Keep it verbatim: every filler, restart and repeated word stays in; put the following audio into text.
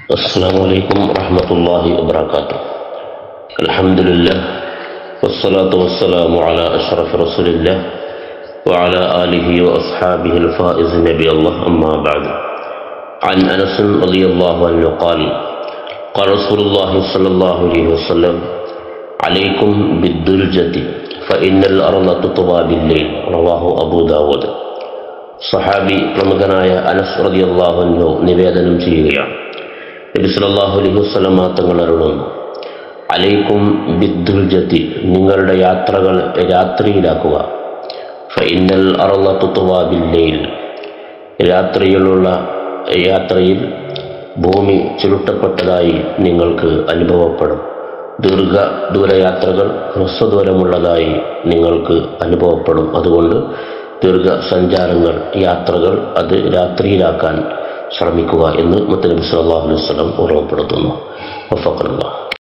Assalamualaikum warahmatullahi wabarakatuh. Alhamdulillah wassalatu wassalamu ala ashraf rasulillah wa ala alihi wa ashabihi al-faiz nabi Allah amma ba'du. An Anas radhiyallahu anhu qala qala Rasulullah sallallahu alaihi wasallam alaikum bid-duljati fa innal arda tutwa bil-lail rawahu Abu Dawud. Sahabi പ്രമുഖനായ അനസ് റളിയല്ലാഹു അൻഹു നിവേദനം ചെയ്യുകയാണ്, നബി സല്ലല്ലാഹു അലൈഹി വസല്ലമ തങ്ങൾ അരുളുന്നു, അലൈക്കും ബിദ്ദുൽജതി, നിങ്ങളുടെ യാത്രകൾ രാത്രിയിലാക്കുക. ഫഇന്നൽ അർള തുത്വാ ബില്ലൈൽ, രാത്രിയിലുള്ള യാത്രയിൽ ഭൂമി ചുരുട്ടപ്പെട്ടതായി നിങ്ങൾക്ക് അനുഭവപ്പെടും. ദീർഘ ദൂരയാത്രകൾ ഹ്രസ്വദൂരമുള്ളതായി നിങ്ങൾക്ക് അനുഭവപ്പെടും. അതുകൊണ്ട് ദീർഘ സഞ്ചാരങ്ങൾ, യാത്രകൾ അത് രാത്രിയിലാക്കാൻ ശ്രമിക്കുക എന്ന് മുത്തനബി സല്ലല്ലാഹു അലൈഹി വസല്ലം ഓർമ്മപ്പെടുത്തുന്നു. വഫഖല്ലാഹ്.